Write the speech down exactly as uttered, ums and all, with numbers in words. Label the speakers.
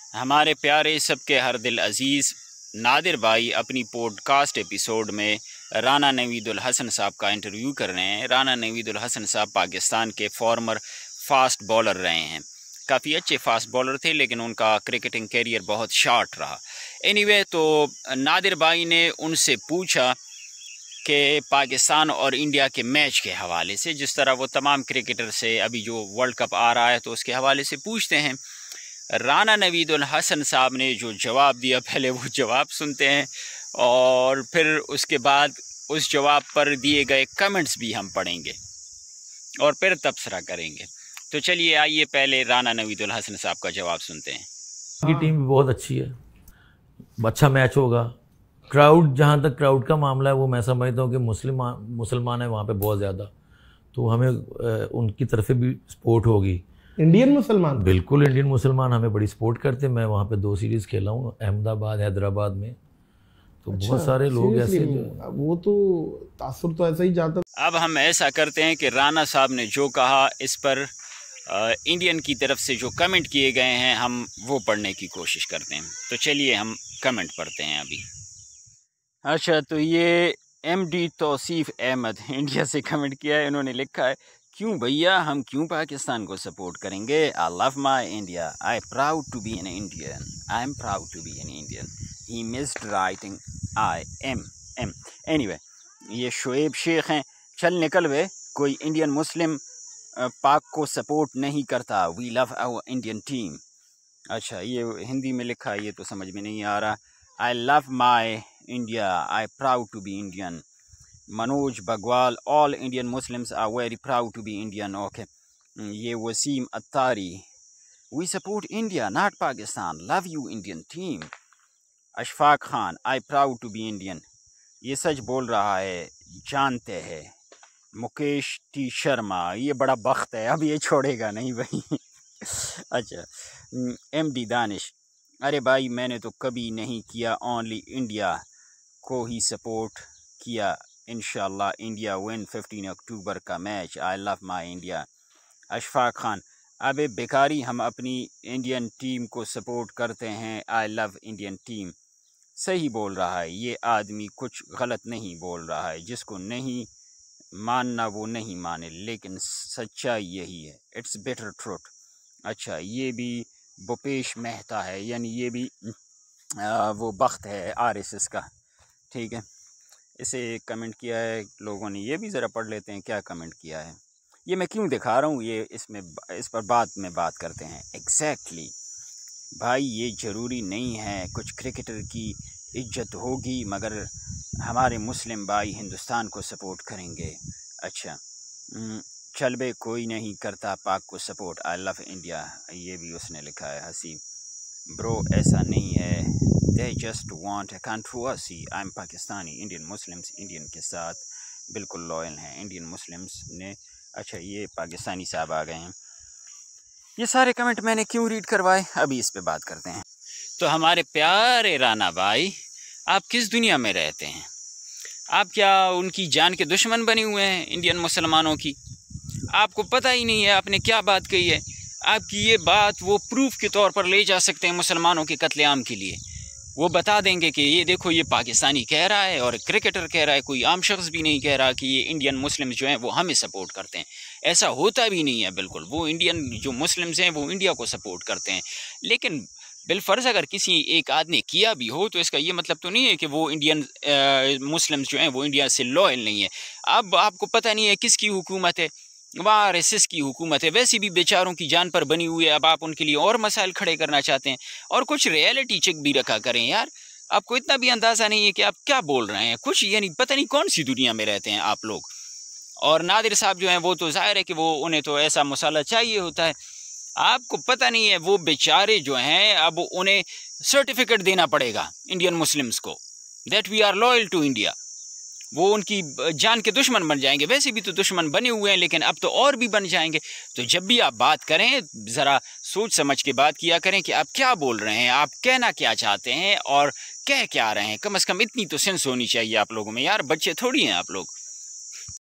Speaker 1: ہمارے پیارے سب کے ہر دل عزیز نادر بھائی اپنی پوڈ کاسٹ ایپیسوڈ میں رانا نوید الحسن صاحب کا انٹرویو کر رہے ہیں۔ رانا نوید الحسن صاحب پاکستان کے فارمر فاسٹ بولر رہے ہیں، کافی اچھے فاسٹ بولر تھے، لیکن ان کا کرکٹنگ کیریئر بہت شارٹ رہا۔ اینی وے تو نادر بھائی نے ان سے پوچھا کہ پاکستان اور انڈیا کے میچ کے حوالے سے، جس طرح وہ تمام کرکٹر سے ابھی جو ورلڈ کپ آ رہا ہے تو اس کے حوالے سے پوچھتے ہیں۔ رانا نوید الحسن صاحب نے جو جواب دیا، پہلے وہ جواب سنتے ہیں اور پھر اس کے بعد اس جواب پر دیے گئے کمنٹس بھی ہم پڑھیں گے اور پھر تبصرہ کریں گے۔ تو چلیے آئیے پہلے رانا نوید الحسن صاحب کا جواب سنتے ہیں۔
Speaker 2: کی ٹیم بھی بہت اچھی ہے، اچھا میچ ہوگا۔ کراؤڈ، جہاں تک کراؤڈ کا معاملہ ہے وہ میں سمجھتا ہوں کہ مسلم مسلمان ہیں وہاں پہ بہت زیادہ، تو ہمیں ان کی طرف بھی سپورٹ ہوگی۔
Speaker 3: انڈین مسلمان
Speaker 2: بالکل، انڈین مسلمان ہمیں بڑی سپورٹ کرتے ہیں۔ میں وہاں پہ دو سیریز کھیلا ہوں، احمد آباد، حیدرآباد میں، تو بہت سارے لوگ ایسے،
Speaker 3: وہ تو تاثر تو ایسا ہی جاتا۔
Speaker 1: اب ہم ایسا کرتے ہیں کہ رانا صاحب نے جو کہا اس پر انڈین کی طرف سے جو کمنٹ کیے گئے ہیں ہم وہ پڑھنے کی کوشش کرتے ہیں۔ تو چلیے ہم کمنٹ پڑھتے ہیں ابھی۔ اچھا، تو یہ M D Tauseef Ahmed India سے کمنٹ کیا ہے۔ انہوں نے لکھا ہے، کیوں بھیا، ہم کیوں پاکستان کو سپورٹ کریں گے؟ I love my India, I proud to be an Indian, I am proud to be an Indian. He missed writing I am am. Anyway, یہ شعیب شیخ ہیں۔ چل نکل وے، کوئی انڈین مسلم پاک کو سپورٹ نہیں کرتا، وی لو آور انڈین ٹیم۔ اچھا، یہ ہندی میں لکھا ہے، یہ تو سمجھ میں نہیں آ رہا۔ I love my India, I proud to be Indian. Manoj Bagwal, all Indian Muslims are very proud to be Indian۔ Okay, یہ وسیم اتاری، we support India not Pakistan, love you Indian team۔ Ashfaq Khan, I proud to be Indian۔ یہ سچ بول رہا ہے، جانتے ہیں۔ Mukesh T Sharma, یہ بڑا بخت ہے، اب یہ چھوڑے گا نہیں بھائی۔ اچھا، ایم ڈی دانش، ارے بھائی میں نے تو کبھی نہیں کیا، اونلی انڈیا کو ہی سپورٹ کیا۔ انشاءاللہ انڈیا ون ففٹین اکتوبر کا match, I love my India. Ashfaq Khan, اب بیکاری ہم اپنی انڈین ٹیم کو سپورٹ کرتے ہیں، آئی لو انڈین ٹیم۔ صحیح بول رہا ہے یہ آدمی، کچھ غلط نہیں بول رہا ہے، جس کو نہیں ماننا وہ نہیں مانے، لیکن سچائی یہی ہے، اٹس بیٹر ٹروتھ۔ اچھا، یہ بھی بھوپیش مہتا ہے، یعنی یہ بھی آ, وہ بخت ہے آر ایس ایس کا، ٹھیک ہے۔ اسے کمنٹ کیا ہے لوگوں نے، یہ بھی ذرا پڑھ لیتے ہیں کیا کمنٹ کیا ہے۔ یہ میں کیوں دکھا رہا ہوں، یہ اس میں اس پر بعد میں بات کرتے ہیں۔ ایگزیکٹلی بھائی، یہ ضروری نہیں ہے، کچھ کرکٹر کی عزت ہوگی مگر ہمارے مسلم بھائی ہندوستان کو سپورٹ کریں گے۔ اچھا، چل بے، کوئی نہیں کرتا پاک کو سپورٹ، آئی لو انڈیا، یہ بھی اس نے لکھا ہے۔ حسیب برو، ایسا نہیں ہے، they just want a controversy۔ I'm Pakistani, Indian Muslims Indian کے ساتھ بالکل لوئل ہیں، انڈین مسلمز نے۔ اچھا، یہ پاکستانی صاحب آ گئے ہیں۔ یہ سارے کمنٹ میں نے کیوں ریڈ کروائے، ابھی اس پہ بات کرتے ہیں۔ تو ہمارے پیارے رانا بھائی، آپ کس دنیا میں رہتے ہیں؟ آپ کیا ان کی جان کے دشمن بنے ہوئے ہیں انڈین مسلمانوں کی؟ آپ کو پتہ ہی نہیں ہے آپ نے کیا بات کہی ہے۔ آپ کی یہ بات وہ پروف کے طور پر لے جا سکتے ہیں مسلمانوں کے قتل عام کے لیے۔ وہ بتا دیں گے کہ یہ دیکھو، یہ پاکستانی کہہ رہا ہے اور کرکٹر کہہ رہا ہے، کوئی عام شخص بھی نہیں کہہ رہا کہ یہ انڈین مسلم جو ہیں وہ ہمیں سپورٹ کرتے ہیں۔ ایسا ہوتا بھی نہیں ہے بالکل، وہ انڈین جو مسلمز ہیں وہ انڈیا کو سپورٹ کرتے ہیں۔ لیکن بالفرض اگر کسی ایک آدمی نے کیا بھی ہو تو اس کا یہ مطلب تو نہیں ہے کہ وہ انڈین مسلمز جو ہیں وہ انڈیا سے لوئل نہیں ہیں۔ اب آپ کو پتہ نہیں ہے کس کی حکومت ہے، وہاں آر ایس ایس کی حکومت ہے، ویسے بھی بیچاروں کی جان پر بنی ہوئی ہے۔ اب آپ ان کے لیے اور مسائل کھڑے کرنا چاہتے ہیں، اور کچھ ریئلٹی چیک بھی رکھا کریں یار۔ آپ کو اتنا بھی اندازہ نہیں ہے کہ آپ کیا بول رہے ہیں، کچھ یعنی پتہ نہیں کون سی دنیا میں رہتے ہیں آپ لوگ۔ اور نادر صاحب جو ہیں وہ تو ظاہر ہے کہ وہ انہیں تو ایسا مسئلہ چاہیے ہوتا ہے۔ آپ کو پتہ نہیں ہے وہ بیچارے جو ہیں اب انہیں سرٹیفکیٹ دینا پڑے گا انڈین مسلمز کو، that we are loyal to India. وہ ان کی جان کے دشمن بن جائیں گے، ویسے بھی تو دشمن بنے ہوئے ہیں لیکن اب تو اور بھی بن جائیں گے۔ تو جب بھی آپ بات کریں ذرا سوچ سمجھ کے بات کیا کریں کہ آپ کیا بول رہے ہیں، آپ کہنا کیا چاہتے ہیں اور کہہ کیا رہے ہیں۔ کم از کم اتنی تو سینس ہونی چاہیے آپ لوگوں میں یار، بچے تھوڑی ہیں آپ لوگ۔